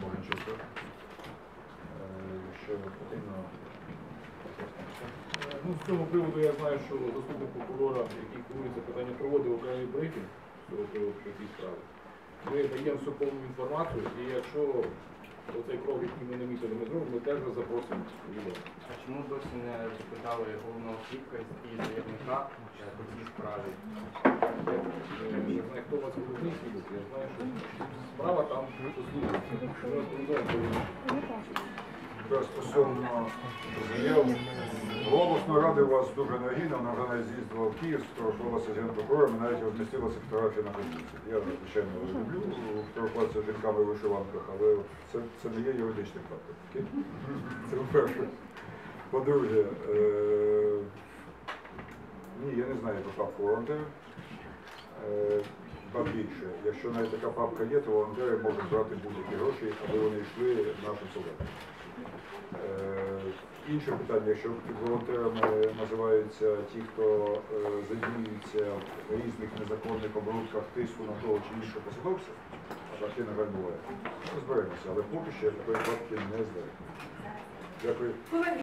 немає нічого. Якщо потрібно. Ну, з цього приводу я знаю, що заступник прокурора, який керується питання, проводив окремий брифінг з цього приводу по цій справі. Ми даємо всю повну інформацію, і якщо оцей крок, який ми не місяці не зробимо, ми теж вас запросимо людей. А чому досі не запитали головного свідка і заявника по цій справі? Я знаю, хто у вас головний свідок, я знаю, що справа там досліджується. Ми розповідаємо. Стосовно заяв, обласної ради у вас дуже енергійна, вона вже навіть з'їздила в Київ, спілкувалася з генпрокурором, і навіть розмістилася фотографія на Фейсбуці. Я, звичайно, люблю фотографуватися жінками в вишиванках, але це не є юридичним фактом. Це по-перше. По-друге, ні, я не знаю про папку волонтерів. Ба більше, якщо навіть така папка є, то волонтери можуть брати будь-які гроші, аби вони йшли нашим солдатам. Інше питання, якщо під волонтерами називаються ті, хто задіюється в різних незаконних оборудках тиску на того чи іншого посадовця, а таке, на жаль, буває, розберемося, але поки що я такої папки не знаю. Дякую.